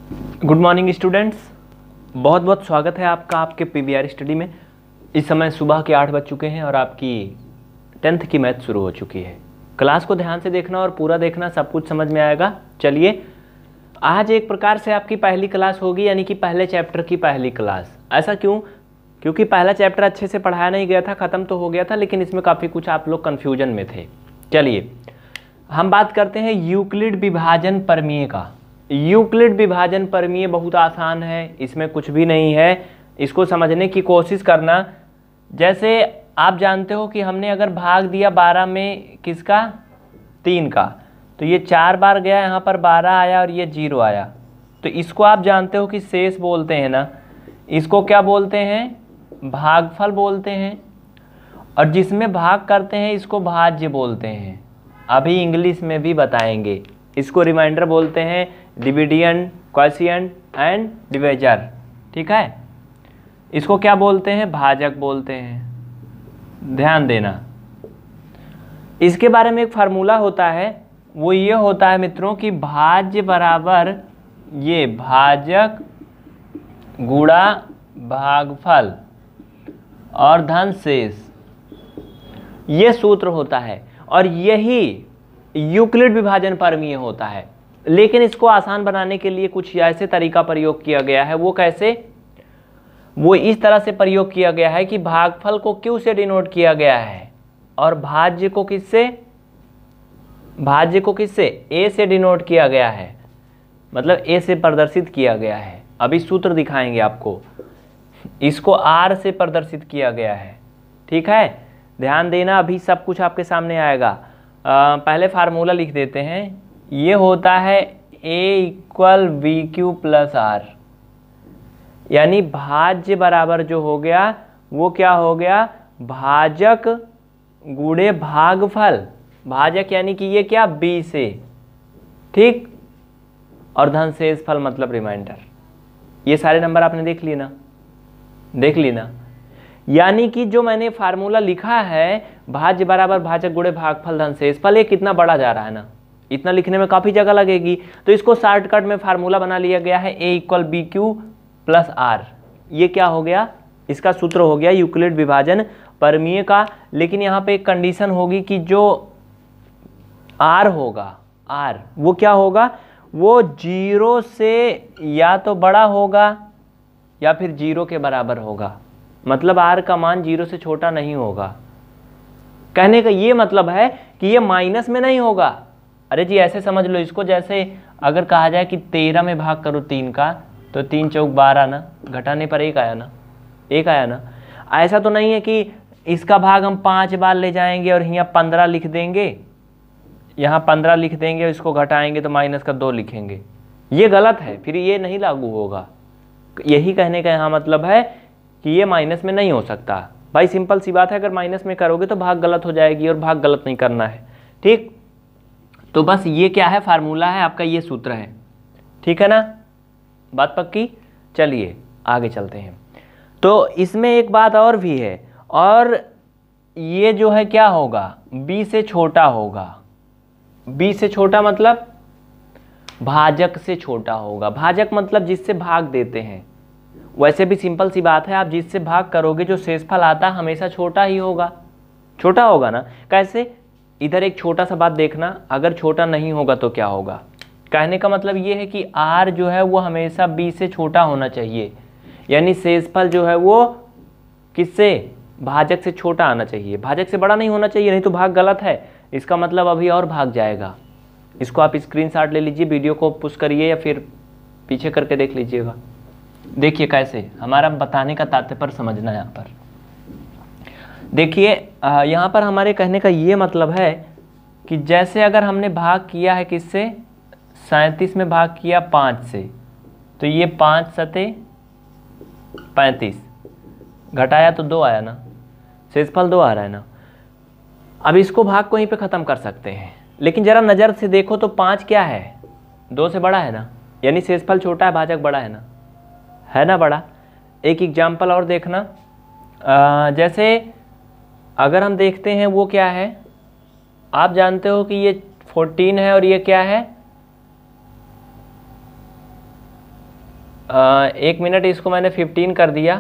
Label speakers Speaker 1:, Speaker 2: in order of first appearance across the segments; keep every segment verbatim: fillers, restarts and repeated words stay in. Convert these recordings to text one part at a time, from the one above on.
Speaker 1: Good morning students, बहुत बहुत स्वागत है आपका आपके पीवीआर स्टडी में। इस समय सुबह के आठ बज चुके हैं और आपकी टेंथ की मैथ शुरू हो चुकी है। क्लास को ध्यान से देखना और पूरा देखना, सब कुछ समझ में आएगा। चलिए, आज एक प्रकार से आपकी पहली क्लास होगी, यानी कि पहले चैप्टर की पहली क्लास। ऐसा क्यों? क्योंकि पहला चैप्टर अच्छे से पढ़ाया नहीं गया था, ख़त्म तो हो गया था, लेकिन इसमें काफ़ी कुछ आप लोग कन्फ्यूजन में थे। चलिए, हम बात करते हैं यूक्लिड विभाजन प्रमेय का। यूक्लिड विभाजन प्रमेय बहुत आसान है, इसमें कुछ भी नहीं है। इसको समझने की कोशिश करना। जैसे आप जानते हो कि हमने अगर भाग दिया बारह में किसका, तीन का, तो ये चार बार गया, यहाँ पर बारह आया और ये जीरो आया। तो इसको आप जानते हो कि शेष बोलते हैं ना। इसको क्या बोलते हैं? भागफल बोलते हैं। और जिसमें भाग करते हैं इसको भाज्य बोलते हैं। अभी इंग्लिश में भी बताएंगे। इसको रिमाइंडर बोलते हैं, डिविडियंट, क्वोशिएंट एंड डिविजर। ठीक है, इसको क्या बोलते हैं? भाजक बोलते हैं। ध्यान देना, इसके बारे में एक फार्मूला होता है, वो ये होता है मित्रों कि भाज्य बराबर ये भाजक गुणा भागफल और धन शेष, ये सूत्र होता है। और यही यूक्लिड विभाजन प्रमेय होता है। लेकिन इसको आसान बनाने के लिए कुछ ऐसे तरीका प्रयोग किया गया है। वो कैसे? वो इस तरह से प्रयोग किया गया है कि भागफल को क्यू से डिनोट किया गया है और भाज्य को किससे? भाज्य को किससे? ए से डिनोट किया गया है, मतलब ए से प्रदर्शित किया गया है। अभी सूत्र दिखाएंगे आपको। इसको आर से प्रदर्शित किया गया है। ठीक है, ध्यान देना, अभी सब कुछ आपके सामने आएगा। आ, पहले फार्मूला लिख देते हैं। ये होता है a equal b q plus r, यानी भाज्य बराबर जो हो गया वो क्या हो गया? भाजक गुणे भागफल। भाजक यानी कि ये क्या? बी से, ठीक, और धन शेष फल मतलब रिमाइंडर। ये सारे नंबर आपने देख लिए ना, देख ली ना। यानी कि जो मैंने फार्मूला लिखा है, भाज्य बराबर भाजक गुणे भागफल धन शेष फल, ये कितना बड़ा जा रहा है ना, इतना लिखने में काफ़ी जगह लगेगी। तो इसको शॉर्टकट में फार्मूला बना लिया गया है, a equal b q plus r. ये क्या हो गया? इसका सूत्र हो गया यूक्लिड विभाजन प्रमेय का। लेकिन यहाँ पे एक कंडीशन होगी कि जो आर होगा, आर वो क्या होगा? वो जीरो से या तो बड़ा होगा या फिर जीरो के बराबर होगा। मतलब आर का मान जीरो से छोटा नहीं होगा। कहने का ये मतलब है कि ये माइनस में नहीं होगा। अरे जी, ऐसे समझ लो इसको, जैसे अगर कहा जाए कि तेरह में भाग करो तीन का, तो तीन चौक बारह ना, घटाने पर एक आया ना, एक आया ना। ऐसा तो नहीं है कि इसका भाग हम पाँच बार ले जाएंगे और यहाँ पंद्रह लिख देंगे, यहाँ पंद्रह लिख देंगे और इसको घटाएंगे तो माइनस का दो लिखेंगे। ये गलत है, फिर ये नहीं लागू होगा। यही कहने का यहाँ मतलब है कि ये माइनस में नहीं हो सकता। भाई सिंपल सी बात है, अगर माइनस में करोगे तो भाग गलत हो जाएगी और भाग गलत नहीं करना है। ठीक, तो बस ये क्या है? फार्मूला है आपका, ये सूत्र है। ठीक है ना, बात पक्की? चलिए आगे चलते हैं। तो इसमें एक बात और भी है, और ये जो है क्या होगा? बी से छोटा होगा। बी से छोटा मतलब भाजक से छोटा होगा। भाजक मतलब जिससे भाग देते हैं। वैसे भी सिंपल सी बात है, आप जिससे भाग करोगे जो शेषफल आता हमेशा छोटा ही होगा। छोटा होगा ना। कैसे? इधर एक छोटा सा बात देखना, अगर छोटा नहीं होगा तो क्या होगा? कहने का मतलब ये है कि आर जो है वो हमेशा बी से छोटा होना चाहिए, यानी शेषफल जो है वो किससे? भाजक से छोटा आना चाहिए, भाजक से बड़ा नहीं होना चाहिए, नहीं तो भाग गलत है। इसका मतलब अभी और भाग जाएगा। इसको आप स्क्रीनशॉट ले लीजिए, वीडियो को पुश करिए या फिर पीछे करके देख लीजिएगा। देखिए कैसे, हमारा बताने का तात्पर्य समझना। यहाँ पर देखिए, यहाँ पर हमारे कहने का ये मतलब है कि जैसे अगर हमने भाग किया है किससे? सैंतीस में भाग किया पाँच से, तो ये पाँच सते पैंतीस, घटाया तो दो आया ना, शेषफल दो आ रहा है ना। अब इसको भाग को यहीं पे ख़त्म कर सकते हैं, लेकिन ज़रा नज़र से देखो तो पाँच क्या है? दो से बड़ा है ना, यानी शेषफल छोटा है, भाजक बड़ा है ना, है ना बड़ा। एक एग्जाम्पल और देखना, आ, जैसे अगर हम देखते हैं वो क्या है, आप जानते हो कि ये फोर्टीन है और ये क्या है? आ, एक मिनट, इसको मैंने फिफ्टीन कर दिया।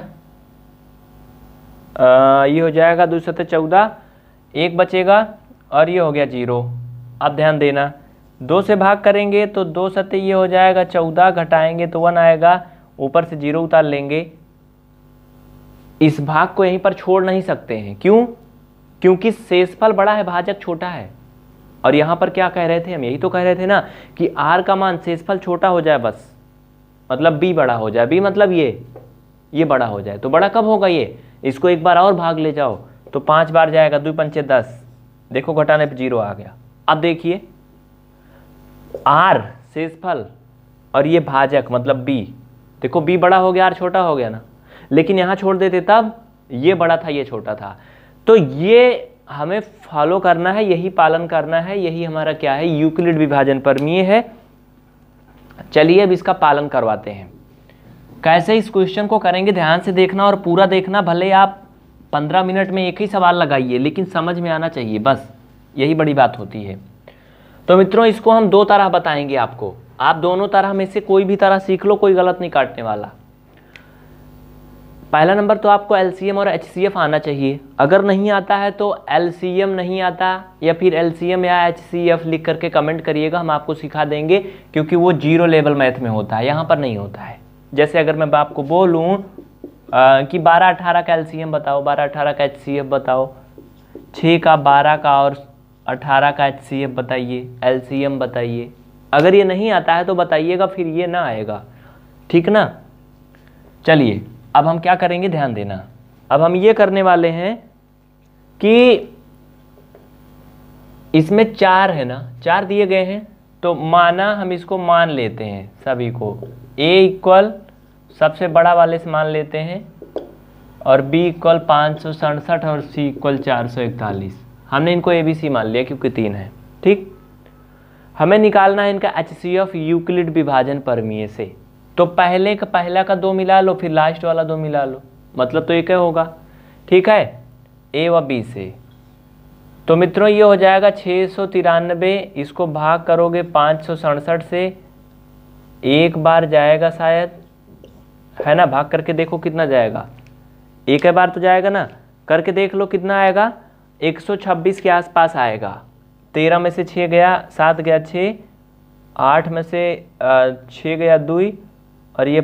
Speaker 1: आ, ये हो जाएगा दो सौ चौदह, एक बचेगा और ये हो गया जीरो। अब ध्यान देना, दो से भाग करेंगे तो दो सत्ते ये हो जाएगा चौदह, घटाएंगे तो वन आएगा, ऊपर से जीरो उतार लेंगे। इस भाग को यहीं पर छोड़ नहीं सकते हैं, क्यों? क्योंकि शेषफल बड़ा है, भाजक छोटा है। और यहाँ पर क्या कह रहे थे हम? यही तो कह रहे थे ना कि आर का मान शेषफल छोटा हो जाए बस, मतलब बी बड़ा हो जाए। बी मतलब ये ये बड़ा हो जाए। तो बड़ा कब होगा ये? इसको एक बार और भाग ले जाओ तो पांच बार जाएगा, दो पंचे दस, देखो घटाने पे जीरो आ गया। अब देखिए, आर शेषफल और ये भाजक मतलब बी, देखो बी बड़ा हो गया, आर छोटा हो गया ना। लेकिन यहाँ छोड़ देते तब ये बड़ा था, ये छोटा था। तो ये हमें फॉलो करना है, यही पालन करना है, यही हमारा क्या है, यूक्लिड विभाजन प्रमेय है। चलिए अब इसका पालन करवाते हैं। कैसे इस क्वेश्चन को करेंगे ध्यान से देखना और पूरा देखना। भले आप पंद्रह मिनट में एक ही सवाल लगाइए, लेकिन समझ में आना चाहिए, बस यही बड़ी बात होती है। तो मित्रों, इसको हम दो तरह बताएंगे आपको। आप दोनों तरह में से कोई भी तरह सीख लो, कोई गलत नहीं काटने वाला। पहला नंबर तो आपको एलसीएम और एचसीएफ आना चाहिए। अगर नहीं आता है तो एलसीएम नहीं आता या फिर एलसीएम या एचसीएफ लिख करके कमेंट करिएगा, हम आपको सिखा देंगे, क्योंकि वो जीरो लेवल मैथ में होता है, यहाँ पर नहीं होता है। जैसे अगर मैं आपको बोलूँ कि बारह अठारह का एलसीएम बताओ, बारह अठारह का एचसीएफ बताओ, छः का बारह का और अठारह का एचसीएफ बताइए, एलसीएम बताइए। अगर ये नहीं आता है तो बताइएगा, फिर ये ना आएगा, ठीक ना। चलिए अब हम क्या करेंगे, ध्यान देना। अब हम ये करने वाले हैं कि इसमें चार है ना, चार दिए गए हैं, तो माना हम इसको मान लेते हैं सभी को। a इक्वल सबसे बड़ा वाले से मान लेते हैं, और b इक्वल पाँच सौ सड़सठ और c इक्वल चार सौ इकतालीस। हमने इनको ए बी सी मान लिया क्योंकि तीन है, ठीक। हमें निकालना है इनका एच सी एफ यूक्लिड विभाजन प्रमेय से। तो पहले का पहला का दो मिला लो, फिर लास्ट वाला दो मिला लो, मतलब तो एक ही होगा, ठीक है, ए व बी से। तो मित्रों ये हो जाएगा छः सौ तिरानबे, इसको भाग करोगे पाँच सौ सड़सठ से, एक बार जाएगा शायद, है ना, भाग करके देखो कितना जाएगा, एक ही बार तो जाएगा ना, करके देख लो कितना आएगा, एक सौ छब्बीस के आसपास आएगा। तेरह में से छः गया, सात गया छः, आठ में से छः गया दुई, और ये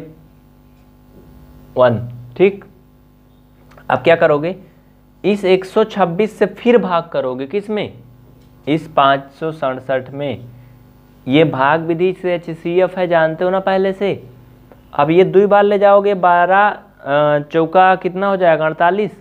Speaker 1: वन, ठीक। अब क्या करोगे, इस एक सौ छब्बीस से फिर भाग करोगे, किस में, इस पाँच सौ सड़सठ में। ये भाग विधि से एच सी एफ है, जानते हो ना पहले से। अब ये दुई बार ले जाओगे, बारह चौका कितना हो जाएगा, अड़तालीस,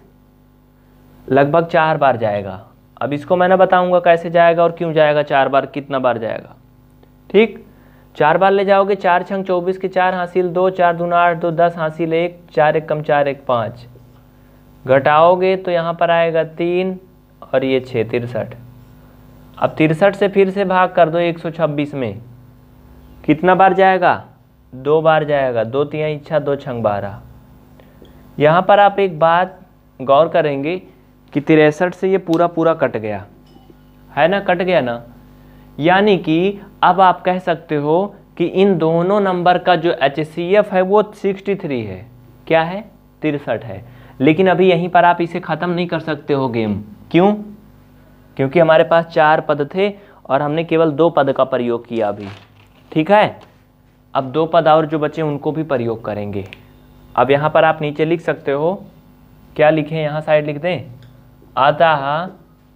Speaker 1: लगभग चार बार जाएगा। अब इसको मैंने बताऊंगा कैसे जाएगा और क्यों जाएगा, चार बार कितना बार जाएगा, ठीक। चार बार ले जाओगे, चार छंग चौबीस के चार हासिल दो, चार दूना आठ, दो दस हासिल एक, चार एक कम चार एक पाँच, घटाओगे तो यहाँ पर आएगा तीन और ये छः, तिरसठ। अब तिरसठ से फिर से भाग कर दो एक सौ छब्बीस में, कितना बार जाएगा, दो बार जाएगा, दो तिया इच्छा दो छंग बारह। यहाँ पर आप एक बात गौर करेंगे कि तिरसठ से ये पूरा पूरा कट गया है ना, कट गया ना, यानी कि अब आप कह सकते हो कि इन दोनों नंबर का जो एच सी एफ है वो तिरसठ है, क्या है, तिरसठ है। लेकिन अभी यहीं पर आप इसे ख़त्म नहीं कर सकते हो गेम, क्यों, क्योंकि हमारे पास चार पद थे और हमने केवल दो पद का प्रयोग किया अभी, ठीक है। अब दो पद और जो बचे उनको भी प्रयोग करेंगे। अब यहाँ पर आप नीचे लिख सकते हो, क्या लिखें, यहाँ साइड लिख दें, अतः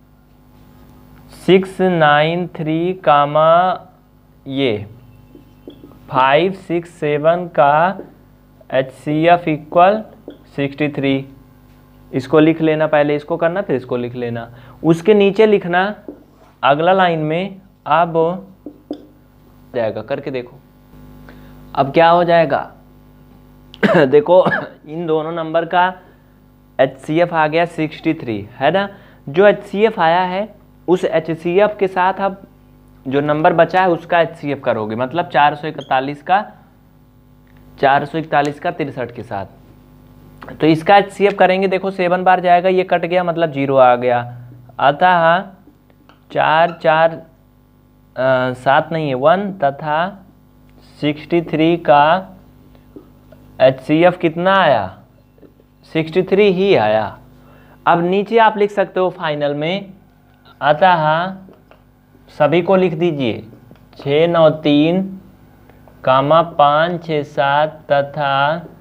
Speaker 1: सिक्स नाइन थ्री कामा ये फाइव सिक्स सेवन का H C F equal sixty three. इसको लिख लेना, पहले इसको करना फिर इसको लिख लेना। उसके नीचे लिखना अगला लाइन में, अब जाएगा, करके देखो अब क्या हो जाएगा। देखो इन दोनों नंबर का एच सी एफ आ गया सिक्सटी थ्री, है ना। जो एच सी एफ आया है उस एच सी एफ के साथ अब जो नंबर बचा है उसका एच सी एफ करोगे, मतलब चार सौ इकतालीस का चार सौ इकतालीस का तिरसठ के साथ। तो इसका एच सी एफ करेंगे, देखो सेवन बार जाएगा, ये कट गया मतलब जीरो आ गया। अतः चार चार आ, सात नहीं है वन, तथा सिक्सटी थ्री का एच सी एफ कितना आया, सिक्सटी थ्री ही आया। अब नीचे आप लिख सकते हो फाइनल में, अतः सभी को लिख दीजिए, छः नौ तीन कामा पाँच छः सात तथा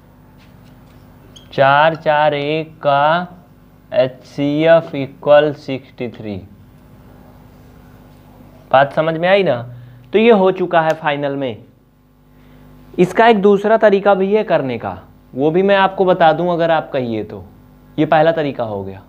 Speaker 1: चार चार एक का H C F equal sixty three. बात समझ में आई ना। तो ये हो चुका है फाइनल में। इसका एक दूसरा तरीका भी है करने का, वो भी मैं आपको बता दूं अगर आप कहिए तो। ये पहला तरीका हो गया।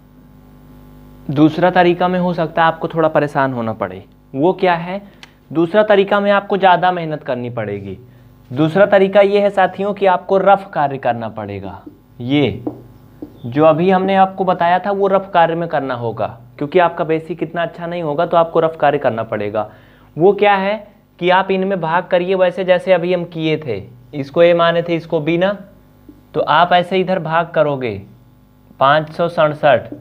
Speaker 1: दूसरा तरीका में हो सकता है आपको थोड़ा परेशान होना पड़े। वो क्या है, दूसरा तरीका में आपको ज़्यादा मेहनत करनी पड़ेगी। दूसरा तरीका ये है साथियों कि आपको रफ कार्य करना पड़ेगा। ये जो अभी हमने आपको बताया था वो रफ कार्य में करना होगा, क्योंकि आपका बेसिक इतना अच्छा नहीं होगा तो आपको रफ कार्य करना पड़ेगा। वो क्या है कि आप इनमें भाग करिए वैसे जैसे अभी हम किए थे। इसको ए माने थे, इसको बी ना, तो आप ऐसे इधर भाग करोगे। पाँच सौ सड़सठ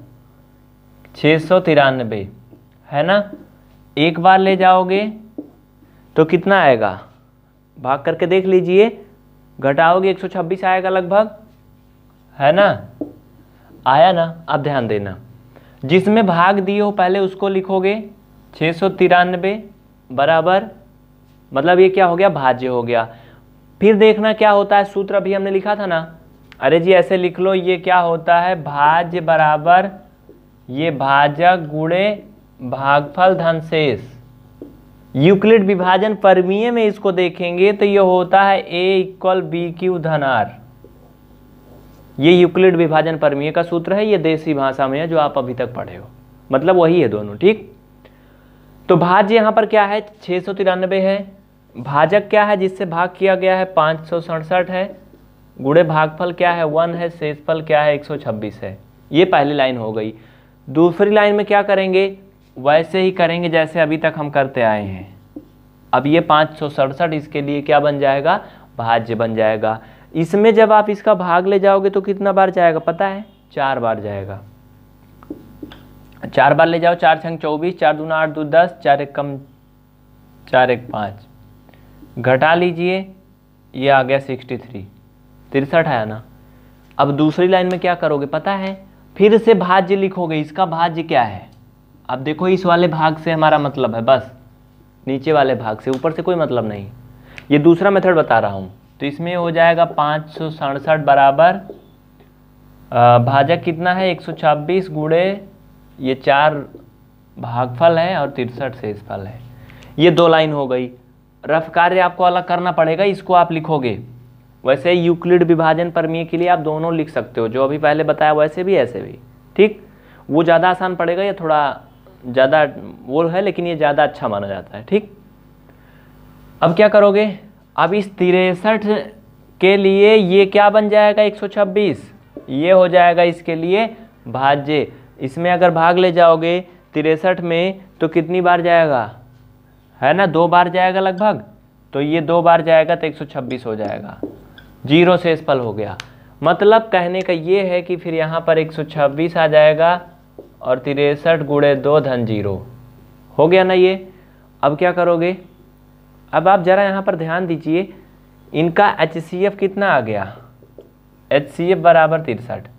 Speaker 1: छः सौ तिरानबे है ना, एक बार ले जाओगे तो कितना आएगा, भाग करके देख लीजिए, घटाओगे एक सौ छब्बीस आएगा लगभग, है ना, आया ना। अब ध्यान देना, जिसमें भाग दिए हो पहले उसको लिखोगे, छः सौ तिरानबे बराबर, मतलब ये क्या हो गया, भाज्य हो गया। फिर देखना क्या होता है, सूत्र अभी हमने लिखा था ना, अरे जी ऐसे लिख लो, ये क्या होता है, भाज्य बराबर ये भाजक गुणे भागफल धन शेष। यूक्लिड विभाजन परमीय में इसको देखेंगे तो ये होता है ए इक्वल बी क्यू धन आर। ये यूक्लिड विभाजन परमीय का सूत्र है, ये देसी भाषा में है जो आप अभी तक पढ़े हो, मतलब वही है दोनों, ठीक। तो भाज्य यहाँ पर क्या है, छः सौ तिरानबे है, भाजक क्या है जिससे भाग किया गया है, पाँच सौ सड़सठ है, गुणे भागफल क्या है, वन है, शेषफल क्या है, एक सौ छब्बीस है। ये पहली लाइन हो गई। दूसरी लाइन में क्या करेंगे, वैसे ही करेंगे जैसे अभी तक हम करते आए हैं। अब ये पाँच सौ सड़सठ इसके लिए क्या बन जाएगा, भाज्य बन जाएगा। इसमें जब आप इसका भाग ले जाओगे तो कितना बार जाएगा पता है, चार बार जाएगा। चार बार ले जाओ, चार छंग चौबीस, चार दूना आठ, दो दस, चार एक कम चार एक पाँच, घटा लीजिए, ये आ गया सिक्सटी थ्री, तिरसठ आया ना। अब दूसरी लाइन में क्या करोगे पता है, फिर से भाज्य लिखोगे। इसका भाज्य क्या है, अब देखो इस वाले भाग से हमारा मतलब है बस, नीचे वाले भाग से, ऊपर से कोई मतलब नहीं। ये दूसरा मेथड बता रहा हूँ। तो इसमें हो जाएगा पाँच सौ सड़सठ बराबर भाजक कितना है, एक सौ छब्बीस गुणे ये चार भागफल है और तिरसठ शेषफल है। ये दो लाइन हो गई। रफ कार्य आपको अलग करना पड़ेगा, इसको आप लिखोगे। वैसे यूक्लिड विभाजन परमीय के लिए आप दोनों लिख सकते हो, जो अभी पहले बताया वैसे भी ऐसे भी, ठीक। वो ज़्यादा आसान पड़ेगा, या थोड़ा ज़्यादा वो है, लेकिन ये ज़्यादा अच्छा माना जाता है, ठीक। अब क्या करोगे, अब इस तिरसठ के लिए ये क्या बन जाएगा, एक सौ छब्बीस, ये हो जाएगा इसके लिए भाज्य। इसमें अगर भाग ले जाओगे तिरसठ में तो कितनी बार जाएगा, है ना, दो बार जाएगा लगभग, तो ये दो बार जाएगा तो एक सौ छब्बीस हो जाएगा, जीरो शेषफल हो गया। मतलब कहने का ये है कि फिर यहाँ पर एक सौ छब्बीस आ जाएगा और तिरसठ गुणे दो धन जीरो हो गया ना ये। अब क्या करोगे, अब आप जरा यहाँ पर ध्यान दीजिए, इनका एच सी एफ कितना आ गया, एच सी एफ बराबर तिरसठ।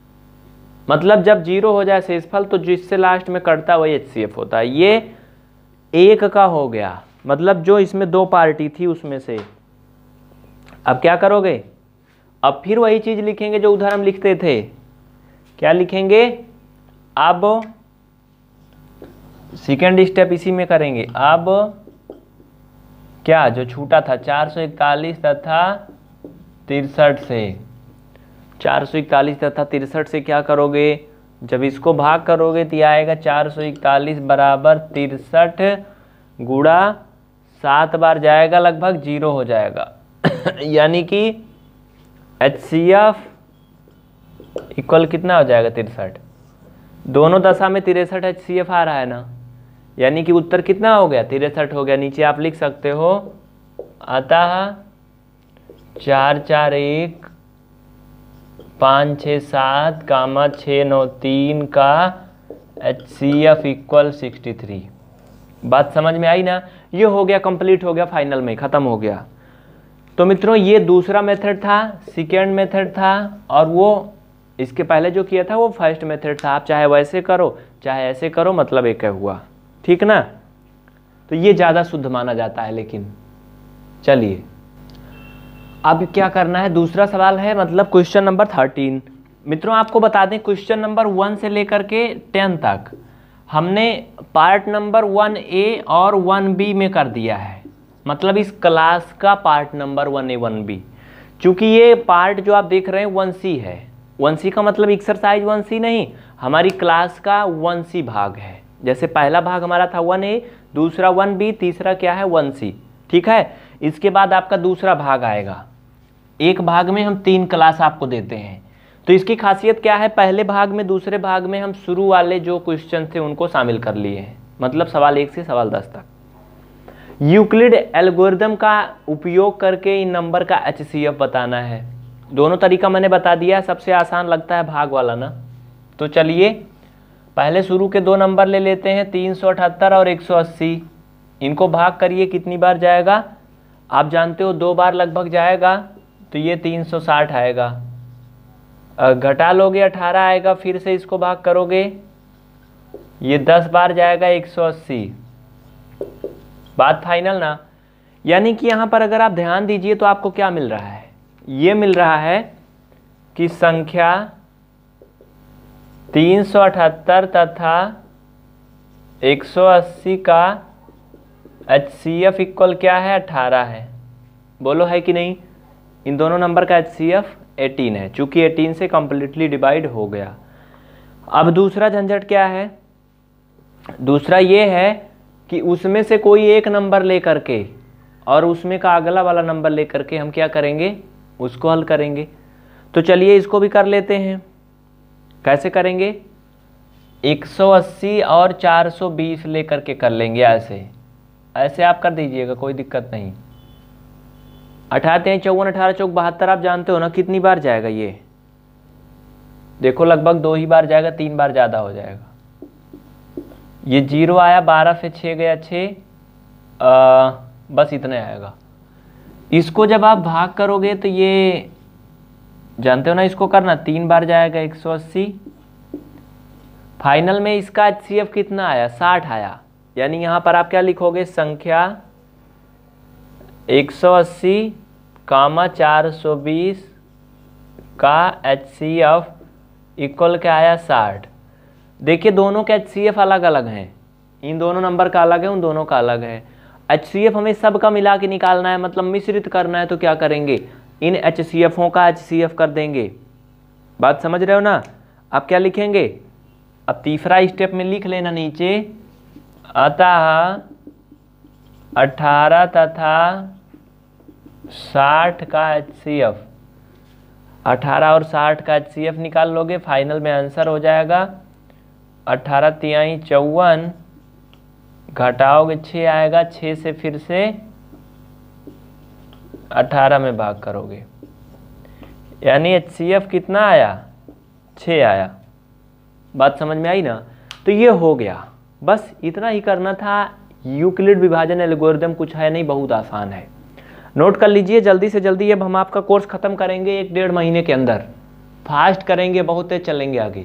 Speaker 1: मतलब जब जीरो हो जाए शेषफल तो जिससे लास्ट में कटता वही एच सी एफ होता है। ये एक का हो गया, मतलब जो इसमें दो पार्टी थी उसमें से। अब क्या करोगे, अब फिर वही चीज लिखेंगे जो उधर हम लिखते थे। क्या लिखेंगे, अब सेकेंड स्टेप इसी में करेंगे। अब क्या जो छूटा था चार सौ इकतालीस तथा तिरसठ से, चार सौ इकतालीस तथा तिरसठ से क्या करोगे, जब इसको भाग करोगे तो आएगा चार सौ इकतालीस बराबर तिरसठ गुणा सात बार जाएगा, लगभग जीरो हो जाएगा। यानी कि एच सी एफ इक्वल कितना हो जाएगा, तिरसठ। दोनों दशा में तिरसठ एच सी एफ आ रहा है ना, यानी कि उत्तर कितना हो गया, तिरसठ हो गया। नीचे आप लिख सकते हो, अतः चार चार एक पाँच छः सात कामा छः नौ तीन का H C F equal sixty three. बात समझ में आई ना। ये हो गया, कंप्लीट हो गया, फाइनल में ख़त्म हो गया। तो मित्रों ये दूसरा मेथड था, सेकेंड मेथड था, और वो इसके पहले जो किया था वो फर्स्ट मेथड था। आप चाहे वैसे करो चाहे ऐसे करो, मतलब एक है हुआ, ठीक ना। तो ये ज़्यादा शुद्ध माना जाता है। लेकिन चलिए अब क्या करना है, दूसरा सवाल है, मतलब क्वेश्चन नंबर थर्टीन। मित्रों आपको बता दें क्वेश्चन नंबर वन से लेकर के टेन तक हमने पार्ट नंबर वन ए और वन बी में कर दिया है, मतलब इस क्लास का part number one a one b. चूंकि ये पार्ट जो आप देख रहे हैं वन सी है, वन सी का मतलब एक्सरसाइज वन सी नहीं, हमारी क्लास का वन सी भाग है। जैसे पहला भाग हमारा था वन ए, दूसरा वन बी, तीसरा क्या है वन सी, ठीक है। इसके बाद आपका दूसरा भाग आएगा, एक भाग में हम तीन क्लास आपको देते हैं। तो इसकी खासियत क्या है, पहले भाग में दूसरे भाग में हम शुरू वाले जो क्वेश्चन थे उनको शामिल कर लिए हैं, मतलब सवाल एक से सवाल दस तक। यूक्लिड एल्गोरिदम का उपयोग करके इन नंबर का एच सी एफ बताना है। दोनों तरीका मैंने बता दिया है, सबसे आसान लगता है भाग वाला ना। तो चलिए पहले शुरू के दो नंबर ले लेते हैं, तीन सौ अठहत्तर और एक सौ अस्सी। इनको भाग करिए, कितनी बार जाएगा आप जानते हो, दो बार लगभग जाएगा, तो ये तीन सौ साठ आएगा। घटा लोगे अठारह आएगा, फिर से इसको भाग करोगे, ये दस बार जाएगा एक सौ अस्सी। बात फाइनल ना। यानी कि यहाँ पर अगर आप ध्यान दीजिए तो आपको क्या मिल रहा है, ये मिल रहा है कि संख्या तीन सौ अठहत्तर तथा एक सौ अस्सी का एच सी एफ इक्वल क्या है, अठारह है। बोलो है कि नहीं। इन दोनों नंबर का एच सी एफ अठारह है, चूंकि अठारह से कंप्लीटली डिवाइड हो गया। अब दूसरा झंझट क्या है, दूसरा ये है कि उसमें से कोई एक नंबर लेकर के और उसमें का अगला वाला नंबर लेकर के हम क्या करेंगे, उसको हल करेंगे। तो चलिए इसको भी कर लेते हैं। कैसे करेंगे, एक सौ अस्सी और चार सौ बीस लेकर के कर लेंगे, ऐसे ऐसे आप कर दीजिएगा, कोई दिक्कत नहीं। अठारह तेईस चौवन अठारह चौक बहत्तर, आप जानते हो ना कितनी बार जाएगा, ये देखो लगभग दो ही बार जाएगा, तीन बार ज़्यादा हो जाएगा। ये जीरो आया, बारह से छः गया छः, बस इतने आएगा। इसको जब आप भाग करोगे तो ये जानते हो ना, इसको करना तीन बार जाएगा एक सौ अस्सी। फाइनल में इसका एच सी एफ कितना आया, साठ आया। यानी यहाँ पर आप क्या लिखोगे, संख्या एक सौ अस्सी कामा चार सौ बीस का एच सी एफ इक्वल क्या आया, साठ। देखिए दोनों के एच सी एफ अलग अलग हैं, इन दोनों नंबर का अलग है, उन दोनों का अलग है। एच सी एफ हमें सबका मिला के निकालना है, मतलब मिश्रित करना है। तो क्या करेंगे, इन एच सी एफों का एच सी एफ कर देंगे। बात समझ रहे हो ना। अब क्या लिखेंगे, अब तीसरा स्टेप में लिख लेना नीचे, अतः अठारह तथा साठ का एच सी एफ, अठारह और साठ का एच सी एफ निकाल लोगे, फाइनल में आंसर हो जाएगा अठारह तिहाई चौवन, घटाओगे छः आएगा, छः से फिर से अठारह में भाग करोगे, यानी एच सी एफ कितना आया, छः आया। बात समझ में आई ना। तो ये हो गया, बस इतना ही करना था। यूक्लिड विभाजन एल्गोरिदम कुछ है नहीं, बहुत आसान है। नोट कर लीजिए जल्दी से जल्दी। अब हम आपका कोर्स खत्म करेंगे एक डेढ़ महीने के अंदर, फास्ट करेंगे, बहुत तेज चलेंगे आगे।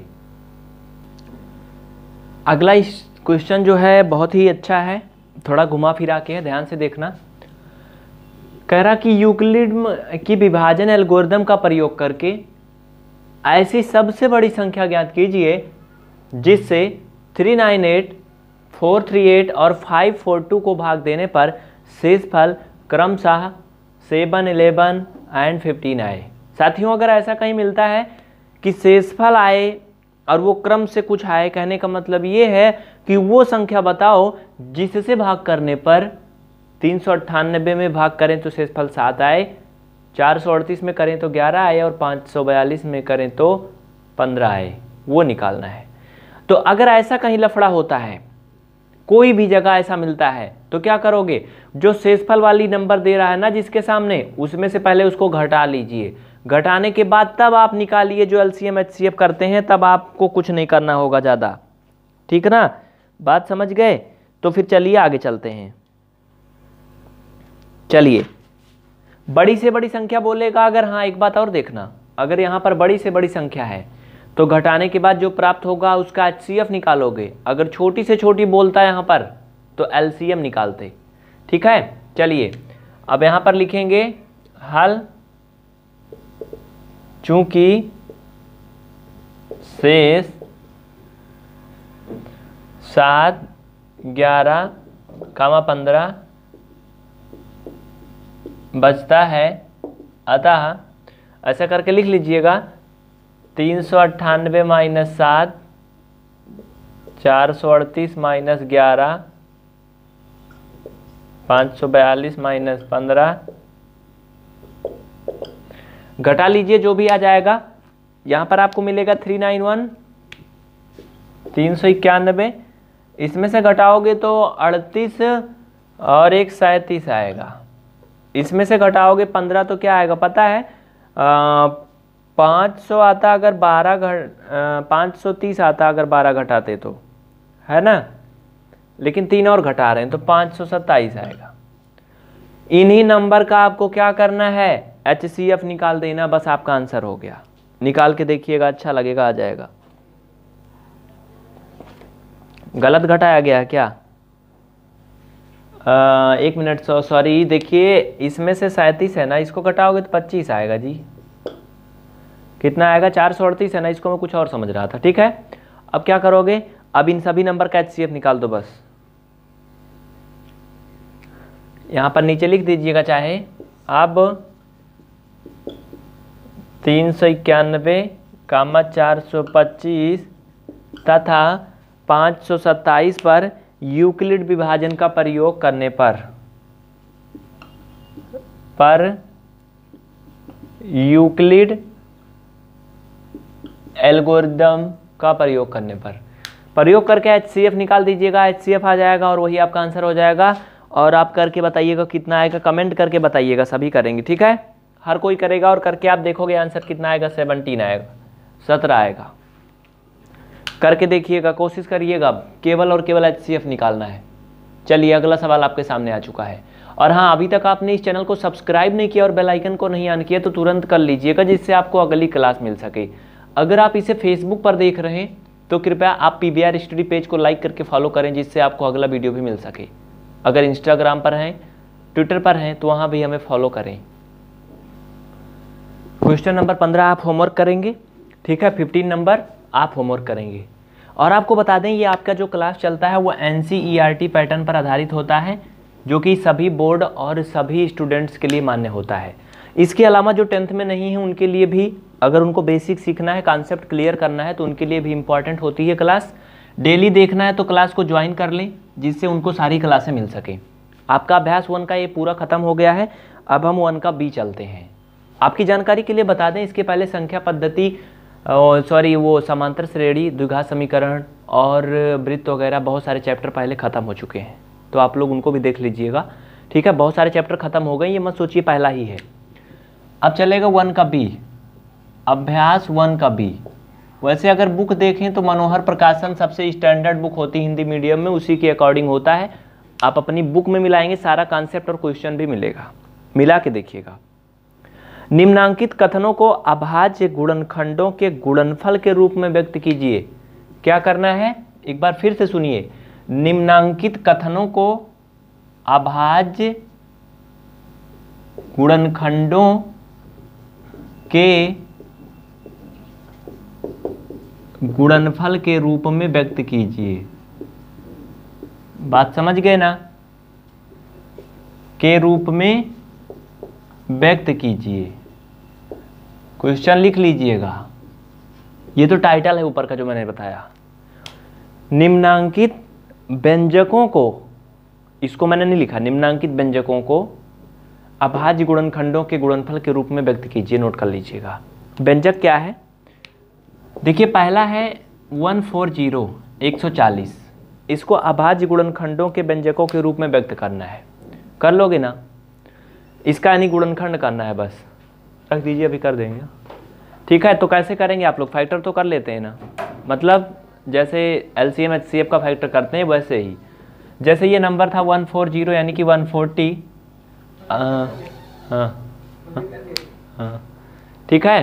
Speaker 1: अगला क्वेश्चन जो है बहुत ही अच्छा है, थोड़ा घुमा फिरा के है, ध्यान से देखना। कह रहा कि यूक्लिड की विभाजन एल्गोरिदम का प्रयोग करके ऐसी सबसे बड़ी संख्या ज्ञात कीजिए जिससे तीन सौ अट्ठानवे, चार सौ अड़तीस और पाँच सौ बयालीस को भाग देने पर शेषफल क्रमशः सात, ग्यारह एंड पंद्रह आए। साथियों अगर ऐसा कहीं मिलता है कि शेषफल आए और वो क्रम से कुछ आए, कहने का मतलब ये है कि वो संख्या बताओ जिससे भाग करने पर तीन सौ अट्ठानबे में भाग करें तो शेषफल सात आए, चार सौ अड़तीस में करें तो ग्यारह आए और पाँच सौ बयालीस में करें तो पंद्रह आए, वो निकालना है। तो अगर ऐसा कहीं लफड़ा होता है, कोई भी जगह ऐसा मिलता है, तो क्या करोगे, जो शेषफल वाली नंबर दे रहा है ना जिसके सामने, उसमें से पहले उसको घटा लीजिए। घटाने के बाद तब आप निकालिए जो एलसीएम एचसीएफ करते हैं, तब आपको कुछ नहीं करना होगा ज़्यादा, ठीक ना। बात समझ गए। तो फिर चलिए आगे चलते हैं। चलिए बड़ी से बड़ी संख्या बोलेगा अगर, हाँ एक बात और देखना, अगर यहाँ पर बड़ी से बड़ी संख्या है तो घटाने के बाद जो प्राप्त होगा उसका एच सी एफ निकालोगे। अगर छोटी से छोटी बोलता है यहाँ पर तो एल सी एम निकालते। ठीक है, चलिए अब यहाँ पर लिखेंगे हल, चूंकि शेष सात, ग्यारह कामा पंद्रह बचता है, अतः ऐसा करके लिख लीजिएगा तीन सौ अट्ठानवे माइनस सात, चार सौ अड़तीस माइनस ग्यारह, पाँच सौ बयालीस माइनस पंद्रह, घटा लीजिए जो भी आ जाएगा। यहाँ पर आपको मिलेगा थ्री नाइन वन, तीन सौ इक्यानवे, इसमें से घटाओगे तो अड़तीस और एक सैंतीस आएगा। इसमें से घटाओगे पंद्रह तो क्या आएगा पता है, पाँच सौ आता अगर बारह घट पाँच सौ तीस आता अगर बारह घटाते तो, है ना, लेकिन तीन और घटा रहे हैं तो पाँच सौ सत्ताईस आएगा। इन्हीं नंबर का आपको क्या करना है, एच सी एफ निकाल देना, बस आपका आंसर हो गया। निकाल के देखिएगा, अच्छा लगेगा, आ जाएगा। गलत घटाया गया क्या? आ, एक मिनट, सौ सॉरी, देखिए इसमें से सैंतीस है ना, इसको घटाओगे तो पच्चीस आएगा जी। कितना आएगा, चार सौ अड़तीस है ना, इसको मैं कुछ और समझ रहा था। ठीक है, अब क्या करोगे, अब इन सभी नंबर का एच सी एफ निकाल दो बस। यहां पर नीचे लिख दीजिएगा चाहे। अब तीन सौ इक्यानवे कामा चार सौ पच्चीस तथा पाँच सौ सत्ताईस पर यूक्लिड विभाजन का प्रयोग करने पर पर यूक्लिड एल्गोरिदम का प्रयोग करने पर प्रयोग करके एच सी एफ निकाल दीजिएगा। एच सी एफ आ जाएगा और वही आपका आंसर हो जाएगा। और आप करके बताइएगा कितना आएगा, कमेंट करके बताइएगा, सभी करेंगे। ठीक है, हर कोई करेगा और करके आप देखोगे आंसर कितना आएगा, सेवनटीन आएगा, सत्रह आएगा। करके देखिएगा, कोशिश करिएगा, केवल और केवल एच सी एफ निकालना है। चलिए अगला सवाल आपके सामने आ चुका है। और हाँ, अभी तक आपने इस चैनल को सब्सक्राइब नहीं किया और बेल आइकन को नहीं ऑन किया तो तुरंत कर लीजिएगा, जिससे आपको अगली क्लास मिल सके। अगर आप इसे फेसबुक पर देख रहे हैं तो कृपया आप P B R study page को लाइक करके फॉलो करें, जिससे आपको अगला वीडियो भी मिल सके। अगर इंस्टाग्राम पर हैं, ट्विटर पर हैं तो वहाँ भी हमें फॉलो करें। क्वेश्चन नंबर पंद्रह आप होमवर्क करेंगे। ठीक है, फिफ्टीन नंबर आप होमवर्क करेंगे। और आपको बता दें, ये आपका जो क्लास चलता है वो N C E R T pattern पर आधारित होता है, जो कि सभी बोर्ड और सभी स्टूडेंट्स के लिए मान्य होता है। इसके अलावा जो टेंथ में नहीं है उनके लिए भी, अगर उनको बेसिक सीखना है, कॉन्सेप्ट क्लियर करना है, तो उनके लिए भी इम्पॉर्टेंट होती है क्लास। डेली देखना है तो क्लास को ज्वाइन कर लें, जिससे उनको सारी क्लासें मिल सकें। आपका अभ्यास वन का ये पूरा खत्म हो गया है। अब हम वन का बी चलते हैं। आपकी जानकारी के लिए बता दें, इसके पहले संख्या पद्धति, सॉरी वो समांतर श्रेणी, द्विघात समीकरण और वृत्त वगैरह बहुत सारे चैप्टर पहले ख़त्म हो चुके हैं, तो आप लोग उनको भी देख लीजिएगा। ठीक है, बहुत सारे चैप्टर ख़त्म हो गए, ये मत सोचिए पहला ही है। अब चलेगा वन का बी, अभ्यास वन का बी। वैसे अगर बुक देखें तो मनोहर प्रकाशन सबसे स्टैंडर्ड बुक होती है हिंदी मीडियम में, उसी के अकॉर्डिंग होता है। आप अपनी बुक में मिलाएंगे, सारा कॉन्सेप्ट और क्वेश्चन भी मिलेगा, मिला के देखिएगा। निम्नांकित कथनों को अभाज्य गुणनखंडों के गुणनफल के रूप में व्यक्त कीजिए। क्या करना है, एक बार फिर से सुनिए। निम्नांकित कथनों को अभाज्य गुणनखंडों के गुणनफल के रूप में व्यक्त कीजिए। बात समझ गए ना? के रूप में व्यक्त कीजिए। क्वेश्चन लिख लीजिएगा, ये तो टाइटल है ऊपर का जो मैंने बताया। निम्नांकित व्यंजकों को, इसको मैंने नहीं लिखा, निम्नांकित व्यंजकों को अभाज्य गुणनखंडों के गुणनफल के रूप में व्यक्त कीजिए। नोट कर लीजिएगा। व्यंजक क्या है, देखिए पहला है वन फोर जीरो एक सौ चालीस, इसको अभाज्य गुणनखंडों के व्यंजकों के रूप में व्यक्त करना है। कर लोगे ना? इसका यानी गुणनखंड करना है, बस रख दीजिए, अभी कर देंगे। ठीक है, तो कैसे करेंगे आप लोग? फैक्टर तो कर लेते हैं ना, मतलब जैसे L C M H C F का फैक्टर करते हैं वैसे ही। जैसे ये नंबर था वन फोर जीरो यानी कि वन फोर्टी, हाँ हाँ ठीक है।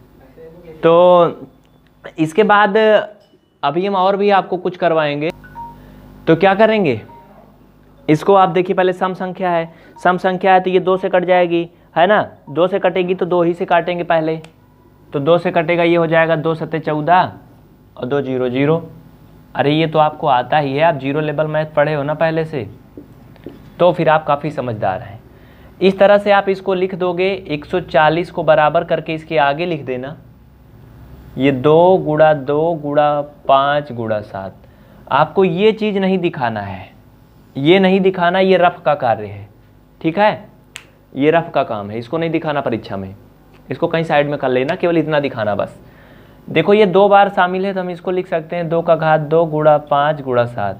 Speaker 1: तो इसके बाद अभी हम और भी आपको कुछ करवाएंगे। तो क्या करेंगे, इसको आप देखिए, पहले सम संख्या है, सम संख्या है तो ये दो से कट जाएगी, है ना, दो से कटेगी तो दो ही से काटेंगे पहले, तो दो से कटेगा, ये हो जाएगा दो सत्ते चौदह और दो जीरो जीरो। अरे ये तो आपको आता ही है, आप जीरो लेवल मैथ पढ़े हो ना पहले से, तो फिर आप काफ़ी समझदार हैं। इस तरह से आप इसको लिख दोगे, एक सौ चालीस को बराबर करके इसके आगे लिख देना, ये दो गुणा दो गुणा पाँच गुणा सात। आपको ये चीज़ नहीं दिखाना है, ये नहीं दिखाना, ये रफ का कार्य है, ठीक है, ये रफ का काम है, इसको नहीं दिखाना परीक्षा में, इसको कहीं साइड में कर लेना, केवल इतना दिखाना बस। देखो ये दो बार शामिल है तो हम इसको लिख सकते हैं दो का घात दो गुणा पाँच गुणा सात,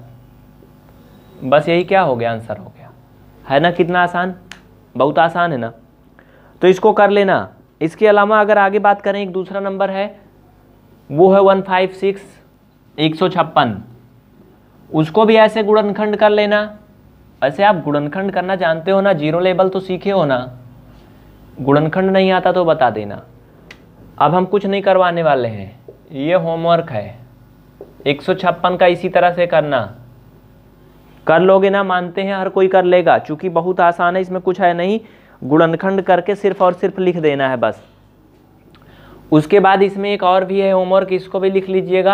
Speaker 1: बस यही क्या हो गया, आंसर हो गया, है ना। कितना आसान, बहुत आसान है ना। तो इसको कर लेना। इसके अलावा अगर आगे बात करें, एक दूसरा नंबर है, वो है वन फाइव सिक्स एक सौ छप्पन, उसको भी ऐसे गुणनखंड कर लेना। ऐसे आप गुणनखंड करना जानते हो ना, जीरो लेवल तो सीखे हो ना, गुणनखंड नहीं आता तो बता देना। अब हम कुछ नहीं करवाने वाले हैं, ये होमवर्क है, एक सौ छप्पन का इसी तरह से करना, कर लोगे ना, मानते हैं हर कोई कर लेगा, चूंकि बहुत आसान है, इसमें कुछ है नहीं, गुणनखंड करके सिर्फ और सिर्फ लिख देना है बस। उसके बाद इसमें एक और भी है होमवर्क, इसको भी लिख लीजिएगा,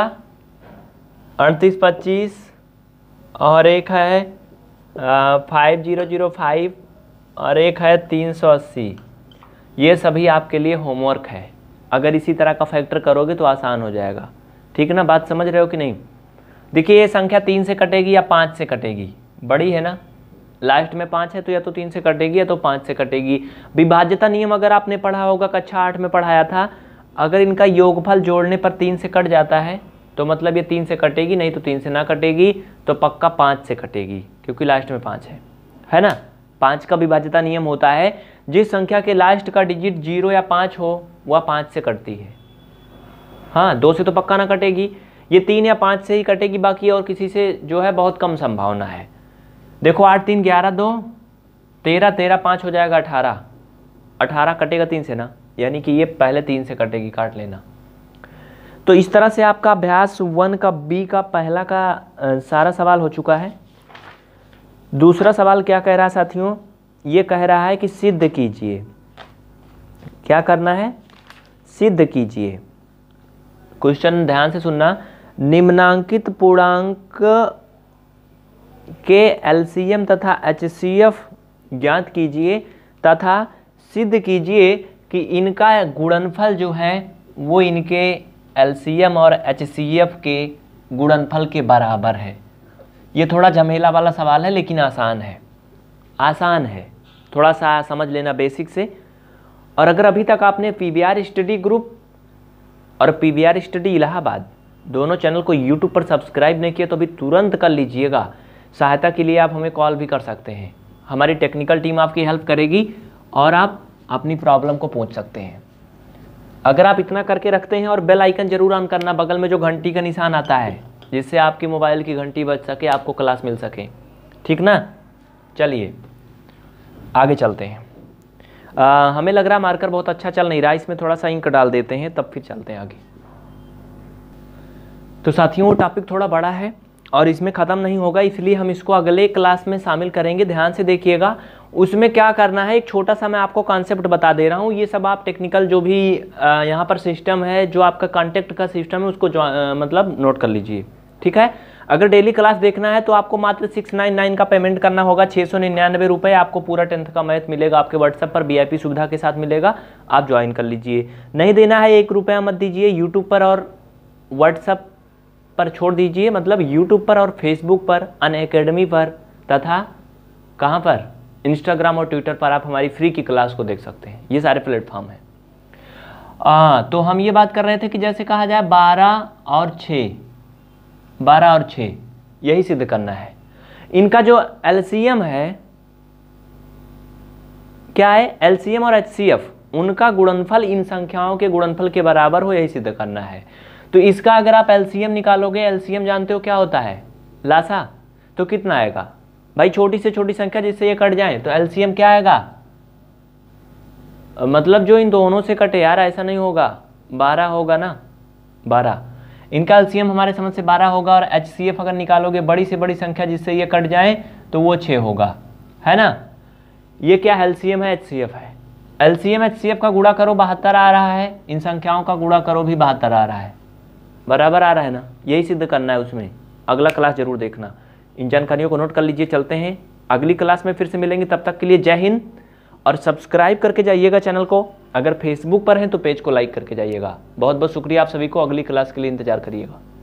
Speaker 1: अड़तीस पच्चीस, और एक है फाइव जीरो जीरो फाइव, और एक है तीन सौ अस्सी। ये सभी आपके लिए होमवर्क है, अगर इसी तरह का फैक्टर करोगे तो आसान हो जाएगा, ठीक है ना, बात समझ रहे हो कि नहीं। देखिए ये संख्या तीन से कटेगी या पाँच से कटेगी, बड़ी है ना, लास्ट में पाँच है तो या तो तीन से कटेगी या तो पाँच से कटेगी। विभाज्यता नियम अगर आपने पढ़ा होगा, कक्षा आठ में पढ़ाया था, अगर इनका योगफल जोड़ने पर तीन से कट जाता है तो मतलब ये तीन से कटेगी, नहीं तो तीन से ना कटेगी तो पक्का पाँच से कटेगी, क्योंकि लास्ट में पाँच है, है ना। पाँच का विभाज्यता नियम होता है, जिस संख्या के लास्ट का डिजिट जीरो या पाँच हो वह पाँच से कटती है। हाँ, दो से तो पक्का ना कटेगी, ये तीन या पाँच से ही कटेगी, बाकी और किसी से जो है बहुत कम संभावना है। देखो आठ तीन ग्यारह, दो तेरह, तेरह पाँच हो जाएगा अठारह, अठारह कटेगा तीन से ना, यानी कि ये पहले तीन से कटेगी, काट लेना। तो इस तरह से आपका अभ्यास वन का बी का पहला का आ, सारा सवाल हो चुका है। दूसरा सवाल क्या कह रहा है साथियों, ये कह रहा है कि सिद्ध कीजिए, क्या करना है, सिद्ध कीजिए। क्वेश्चन ध्यान से सुनना, निम्नांकित पूर्णांक के एलसीएम तथा एचसीएफ ज्ञात कीजिए तथा सिद्ध कीजिए कि इनका गुणनफल जो है वो इनके एलसीएम और एचसीएफ के गुणनफल के बराबर है। ये थोड़ा झमेला वाला सवाल है लेकिन आसान है, आसान है, थोड़ा सा समझ लेना बेसिक से। और अगर अभी तक आपने पीवीआर स्टडी ग्रुप और पीवीआर स्टडी इलाहाबाद दोनों चैनल को यूट्यूब पर सब्सक्राइब नहीं किया तो अभी तुरंत कर लीजिएगा। सहायता के लिए आप हमें कॉल भी कर सकते हैं, हमारी टेक्निकल टीम आपकी हेल्प करेगी और आप अपनी प्रॉब्लम को पूछ सकते हैं। अगर आप इतना करके रखते हैं और बेल आइकन जरूर ऑन करना, बगल में जो घंटी का निशान आता है, जिससे आपकी मोबाइल की घंटी बज सके, आपको क्लास मिल सके, ठीक ना। चलिए आगे चलते हैं। आ, हमें लग रहा मार्कर बहुत अच्छा चल नहीं रहा, इसमें थोड़ा सा इंक डाल देते हैं तब फिर चलते हैं आगे। तो साथियों वो टॉपिक थोड़ा बड़ा है और इसमें ख़त्म नहीं होगा, इसलिए हम इसको अगले क्लास में शामिल करेंगे। ध्यान से देखिएगा, उसमें क्या करना है, एक छोटा सा मैं आपको कॉन्सेप्ट बता दे रहा हूँ। ये सब आप टेक्निकल जो भी यहाँ पर सिस्टम है, जो आपका कॉन्टेक्ट का सिस्टम है, उसको आ, मतलब नोट कर लीजिए, ठीक है। अगर डेली क्लास देखना है तो आपको मात्र सिक्स नाइन नाइन का पेमेंट करना होगा, छः सौ निन्यानवे रुपये आपको पूरा टेंथ का मैथ मिलेगा, आपके व्हाट्सएप पर वीआईपी सुविधा के साथ मिलेगा, आप ज्वाइन कर लीजिए। नहीं देना है एक रुपया मत दीजिए, यूट्यूब पर और व्हाट्सएप पर छोड़ दीजिए, मतलब यूट्यूब पर और फेसबुक पर, अनअकैडमी पर तथा कहाँ पर, इंस्टाग्राम और ट्विटर पर आप हमारी फ्री की क्लास को देख सकते हैं, ये सारे प्लेटफॉर्म हैं। आ, तो हम ये बात कर रहे थे कि जैसे कहा जाए बारह और छः, बारह और छः यही सिद्ध करना है। इनका जो एलसीएम है क्या है, एलसीएम और एचसीएफ, उनका गुणनफल इन संख्याओं के गुणनफल के बराबर हो, यही सिद्ध करना है। तो इसका अगर आप एलसीएम निकालोगे, एलसीएम जानते हो क्या होता है, लासा, तो कितना आएगा भाई, छोटी से छोटी संख्या जिससे ये कट जाए तो एलसीएम क्या आएगा, मतलब जो इन दोनों से कटे यार, ऐसा नहीं होगा, बारह होगा ना, बारह। इनका एलसीएम हमारे समझ से बारह होगा, और एचसीएफ अगर निकालोगे बड़ी से बड़ी संख्या जिससे ये कट जाए तो वो छः होगा, है ना। ये क्या एलसीएम है, एचसीएफ है। एलसीएम एचसीएफ का गुणा करो बहत्तर आ रहा है, इन संख्याओं का गुणा करो भी बहत्तर आ रहा है, बराबर आ रहा है ना। यही सिद्ध करना है उसमें, अगला क्लास जरूर देखना। इन जानकारियों को नोट कर लीजिए। चलते हैं अगली क्लास में, फिर से मिलेंगे, तब तक के लिए जय हिंद। और सब्सक्राइब करके जाइएगा चैनल को, अगर फेसबुक पर हैं तो पेज को लाइक करके जाइएगा। बहुत बहुत शुक्रिया आप सभी को, अगली क्लास के लिए इंतजार करिएगा।